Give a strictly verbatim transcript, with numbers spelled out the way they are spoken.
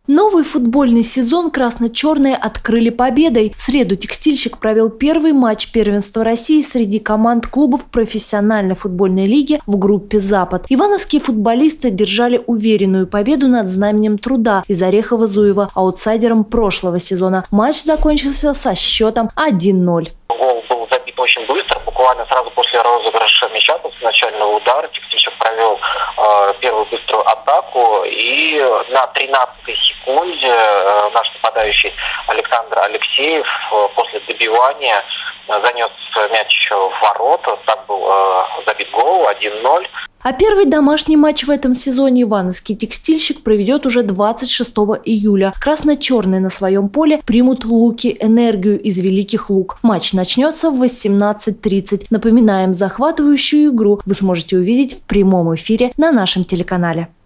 Новый футбольный сезон красно-черные открыли победой. В среду «Текстильщик» провел первый матч первенства России среди команд клубов профессиональной футбольной лиги в группе «Запад». Ивановские футболисты держали уверенную победу над Знаменем Труда из Орехово-Зуева, аутсайдером прошлого сезона. Матч закончился со счетом один ноль. Гол был забит очень быстро, буквально сразу после розыгрыша мяча, после начального удара «Текстильщик» провел э, первую быструю атаку, и на тринадцатой секунде э, наш нападающий Александр Алексеев э, после добивания э, занес мяч в ворота, так был э, забит гол один ноль. А первый домашний матч в этом сезоне ивановский «Текстильщик» проведет уже двадцать шестого июля. Красно-черные на своем поле примут «Луки Энергию» из Великих Луг. Матч начнется в восемнадцать тридцать. Напоминаем, захватывающую игру вы сможете увидеть в прямом эфире на нашем телеканале.